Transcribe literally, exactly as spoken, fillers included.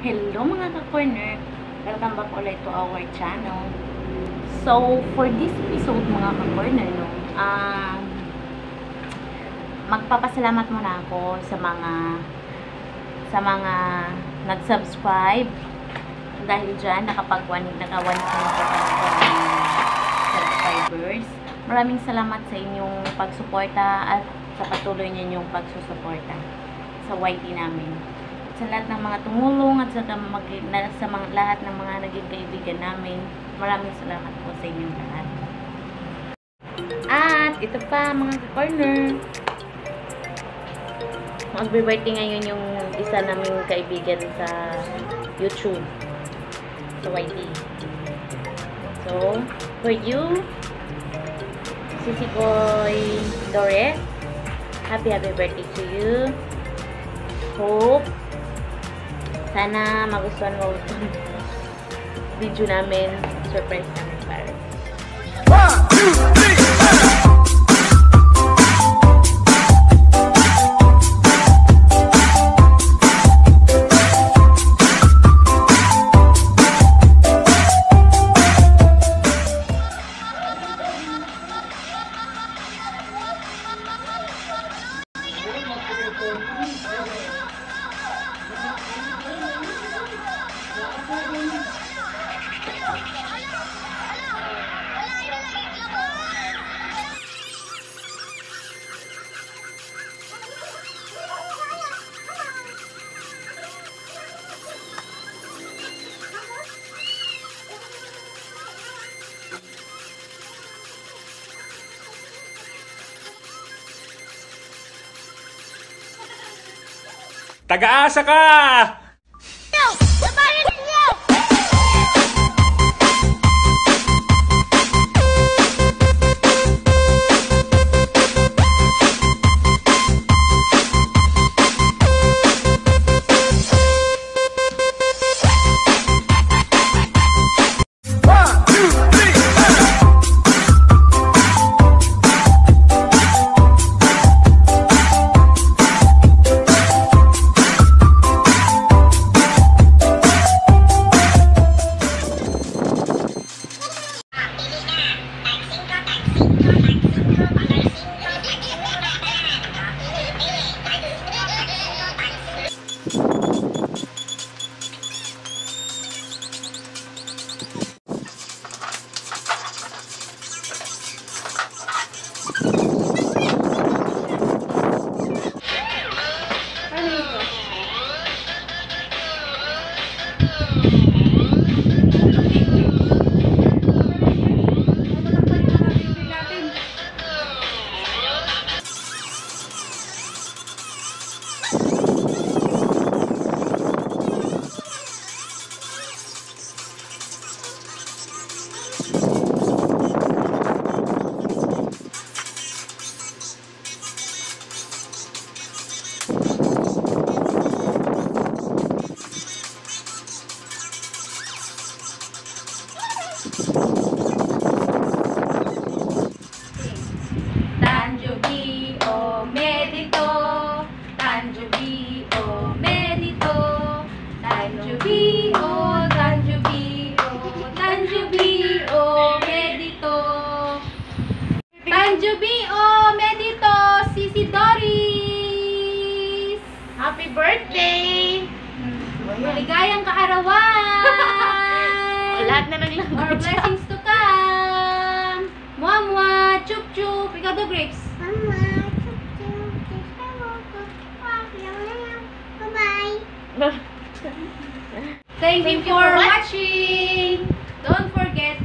Hello mga ka-corner! Welcome back ulit to our channel. So, for this episode mga ka-corner, no, uh, magpapasalamat muna ako sa mga sa mga nag-subscribe. Dahil dyan, nakapag naka one subscribers. Maraming salamat sa inyong pagsuporta at sa patuloy ninyong pagsusuporta sa Y T namin. Sa lahat ng mga tumulong at sa, mag, na, sa mga, lahat ng mga naging kaibigan namin, maraming salamat po sa inyong lahat. At ito pa mga ka-corner, mag-birthday ngayon yung isa naming kaibigan sa YouTube, sa Y T. So, for you, Sisi Boy Dore, happy happy birthday to you. Hope sana magustuhan mo itong video namin, surprise namin para. one, two, three, Taga-asa ka! Happy birthday! Maligayang kaarawan! Lahat na naglanggit. More blessings to come! Mua mua! Chup chup! Ikaw do, Grapes? Mama, chup chup! Bye-bye! Thank you for watching! Don't forget